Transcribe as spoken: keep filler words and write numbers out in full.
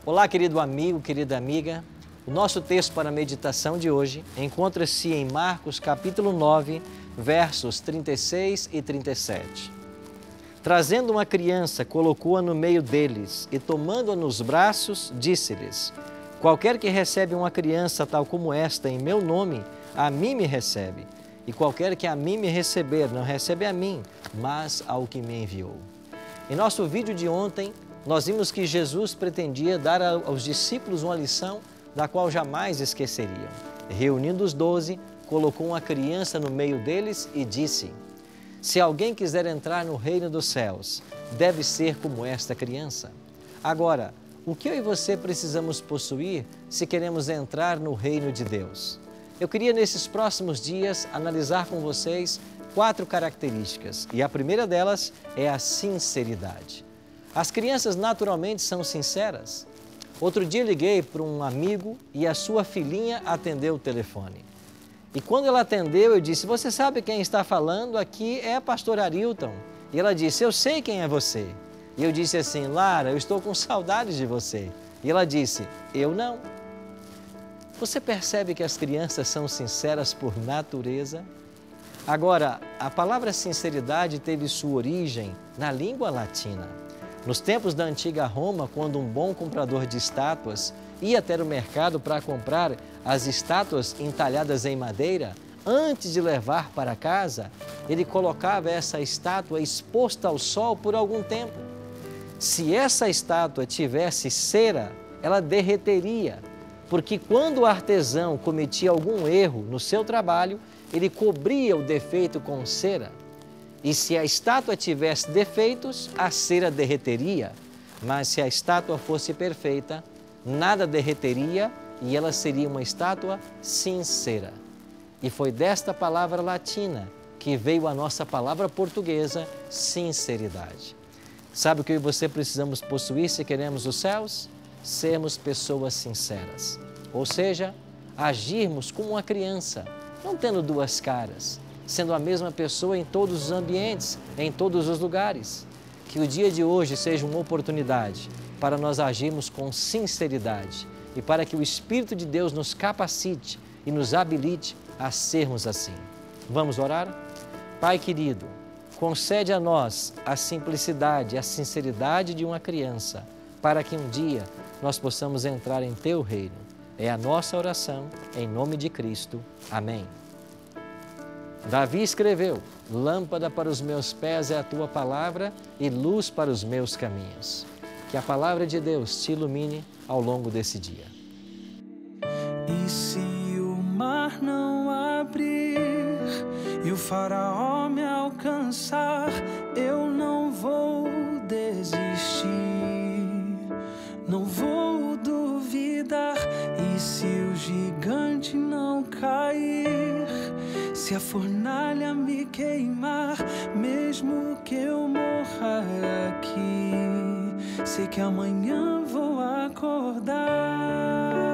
Olá, querido amigo, querida amiga. O nosso texto para a meditação de hoje encontra-se em Marcos capítulo nove, versos trinta e seis e trinta e sete. Trazendo uma criança, colocou-a no meio deles e, tomando-a nos braços, disse-lhes: qualquer que recebe uma criança tal como esta em meu nome, a mim me recebe. E qualquer que a mim me receber, não recebe a mim, mas ao que me enviou. Em nosso vídeo de ontem, nós vimos que Jesus pretendia dar aos discípulos uma lição da qual jamais esqueceriam. Reunindo os doze, colocou uma criança no meio deles e disse: se alguém quiser entrar no reino dos céus, deve ser como esta criança. Agora, o que eu e você precisamos possuir se queremos entrar no reino de Deus? Eu queria, nesses próximos dias, analisar com vocês quatro características, e a primeira delas é a sinceridade. As crianças naturalmente são sinceras. Outro dia liguei para um amigo e a sua filhinha atendeu o telefone. E quando ela atendeu, eu disse: você sabe quem está falando? Aqui é a pastora Arilton. E ela disse: eu sei quem é você. E eu disse assim: Lara, eu estou com saudades de você. E ela disse: eu não. Você percebe que as crianças são sinceras por natureza? Agora, a palavra sinceridade teve sua origem na língua latina. Nos tempos da antiga Roma, quando um bom comprador de estátuas ia até o mercado para comprar as estátuas entalhadas em madeira, antes de levar para casa, ele colocava essa estátua exposta ao sol por algum tempo. Se essa estátua tivesse cera, ela derreteria, porque quando o artesão cometia algum erro no seu trabalho, ele cobria o defeito com cera. E se a estátua tivesse defeitos, a cera derreteria. Mas se a estátua fosse perfeita, nada derreteria e ela seria uma estátua sincera. E foi desta palavra latina que veio a nossa palavra portuguesa, sinceridade. Sabe o que eu e você precisamos possuir se queremos os céus? Sermos pessoas sinceras. Ou seja, agirmos como uma criança, não tendo duas caras, sendo a mesma pessoa em todos os ambientes, em todos os lugares. Que o dia de hoje seja uma oportunidade para nós agirmos com sinceridade e para que o Espírito de Deus nos capacite e nos habilite a sermos assim. Vamos orar? Pai querido, concede a nós a simplicidade, a sinceridade de uma criança, para que um dia nós possamos entrar em Teu reino. É a nossa oração, em nome de Cristo. Amém. Davi escreveu: lâmpada para os meus pés é a Tua palavra e luz para os meus caminhos. Que a palavra de Deus te ilumine ao longo desse dia. E se o mar não abrir e o faraó me alcançar, eu não vou desistir, não vou duvidar. E se o gigante não cair, se a fornalha me queimar, mesmo que eu morra aqui, sei que amanhã vou acordar.